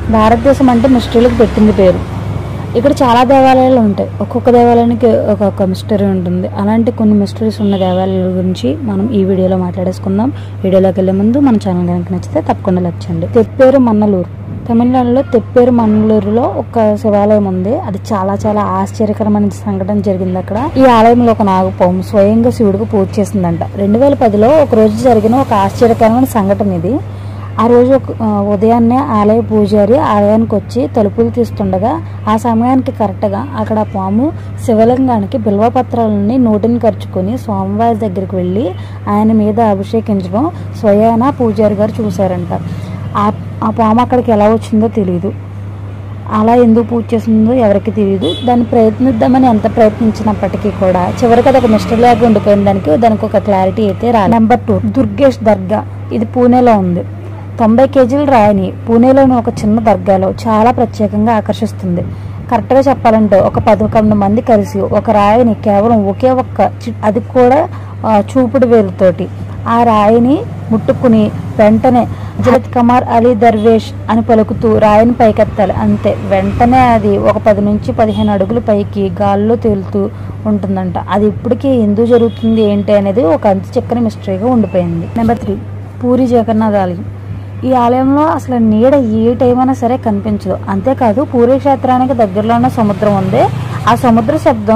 భారతదేశం అంటే మిస్టరీలకు పెట్టింది పేరు. ఇక్కడ చాలా దేవాలయాలు ఉంటాయి. ఒక్కొక్క దేవాలయానికి ఒక్కొక్క మిస్టరీ ఉంటుంది. అలాంటి కొన్ని మిస్టరీస్ ఉన్న దేవాలయాల గురించి మనం ఈ వీడియోలో మాట్లాడేసుకుందాం. వీడియోలోకి వెళ్ళే ముందు మన ఛానల్ కనుక నచ్చితే తప్పకుండా లైక్ చేయండి. తెప్పేరు మన్నలూరు, తమిళనాడులో తెప్పేరు మన్నలూరులో ఒక శివాలయం ఉంది. అది చాలా చాలా ఆశ్చర్యకరమైన సంఘటన జరిగింది అక్కడ. ఈ ఆలయంలో ఒక నాగపాము స్వయంగా శివుడికి పూజ చేసిందంట. 2010లో ఒక రోజు జరిగిన ఒక ఆశ్చర్యకరమైన సంఘటన ఇది. ఆ రోజు ఉదయాన్నే ఆలయ పూజారి ఆలయానికి వచ్చి తలుపులు తీస్తుండగా ఆ సమయానికి కరెక్ట్గా అక్కడ పాము శివలింగానికి బిల్వపత్రాలని నోటిని ఖర్చుకొని స్వామివారి దగ్గరికి వెళ్ళి ఆయన మీద అభిషేకించడం స్వయానా పూజారి గారు చూశారంట. ఆ పాము అక్కడికి ఎలా వచ్చిందో తెలియదు. అలా ఎందుకు పూజ చేసిందో ఎవరికి తెలియదు. దాన్ని ప్రయత్నిద్దామని ఎంత ప్రయత్నించినప్పటికీ కూడా చివరికి అది ఒక మిస్టరీ లాగా ఉండిపోయిన దానికి ఒక క్లారిటీ అయితే రాలేదు. నెంబర్ 2, దుర్గేష్ దర్గా. ఇది పూణేలో ఉంది. 90 కేజీల రాయిని పూణేలోని ఒక చిన్న దర్గాలో చాలా ప్రత్యేకంగా ఆకర్షిస్తుంది. కరెక్ట్గా చెప్పాలంటే ఒక 11 మంది కలిసి ఒక రాయిని కేవలం ఒకే ఒక్క అది కూడా చూపుడు వేలుతోటి ఆ రాయిని ముట్టుకుని వెంటనే హజరత్ కమర్ అలీ దర్వేష్ అని పలుకుతూ రాయిని పైకెత్తాలి. అంతే, వెంటనే అది ఒక 10 నుంచి 15 అడుగులు పైకి గాల్లో తేలుతూ ఉంటుందంట. అది ఇప్పటికీ ఎందుకు జరుగుతుంది ఏంటి అనేది ఒక అంతు చక్కని మిస్టరీగా ఉండిపోయింది. నెంబర్ 3, పూరి జగన్నాథ్ ఆలయం. ఈ ఆలయంలో అసలు నీడ ఏ టైం అయినా సరే కనిపించదు. అంతేకాదు పూరి క్షేత్రానికి దగ్గరలోనే సముద్రం ఉంది. ఆ సముద్ర శబ్దం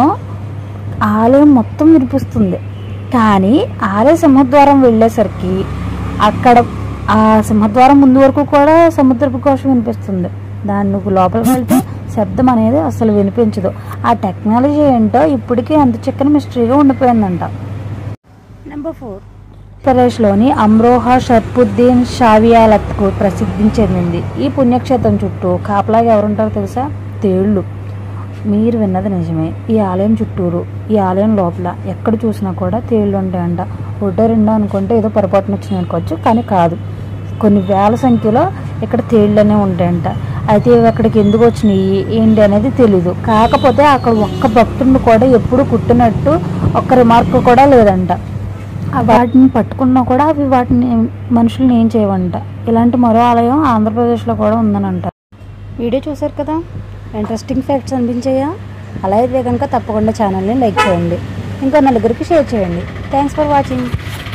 ఆలయం మొత్తం వినిపిస్తుంది. కానీ ఆలయ సింహద్వారం వెళ్ళేసరికి అక్కడ ఆ సింహద్వారం ముందు వరకు కూడా సముద్రపు ఘోషం వినిపిస్తుంది. దాన్ని నువ్వు లోపలికి వెళ్తే శబ్దం అనేది అసలు వినిపించదు. ఆ టెక్నాలజీ ఏంటో ఇప్పటికీ అంత చిక్కని మిస్టరీగా ఉండిపోయిందంట. నెంబర్ 4, ఉత్తరప్రదేశ్లోని అమ్రోహా షర్ఫుద్దీన్ షావియాలత్కు ప్రసిద్ధి చెందింది. ఈ పుణ్యక్షేత్రం చుట్టూ కాపలాగా ఎవరుంటారో తెలుసా? తేళ్లు. మీరు విన్నది నిజమే. ఈ ఆలయం చుట్టూరు, ఈ ఆలయం లోపల ఎక్కడ చూసినా కూడా తేళ్లు ఉంటాయంట. ఒకటో రెండో అనుకుంటే ఏదో పొరపాటున వచ్చినాయి అనుకోవచ్చు, కానీ కాదు. కొన్ని వేల సంఖ్యలో ఇక్కడ తేళ్లనే ఉంటాయంట. అయితే అక్కడికి ఎందుకు వచ్చినాయి ఏంటి అనేది తెలీదు. కాకపోతే అక్కడ ఒక్క భక్తుడిని కూడా ఎప్పుడు కుట్టినట్టు ఒక్క రిమార్క్ కూడా లేదంట. వాటిని పట్టుకున్నా కూడా అవి వాటిని మనుషుల్ని ఏం చేయవంట. ఇలాంటి మరో ఆలయం ఆంధ్రప్రదేశ్లో కూడా ఉందని అంటారు. వీడియో చూసారు కదా, ఇంట్రెస్టింగ్ ఫ్యాక్ట్స్ అనిపించాయా? అలా అయితే కనుక తప్పకుండా ఛానల్ని లైక్ చేయండి, ఇంకా నలుగురికి షేర్ చేయండి. Thanks for watching.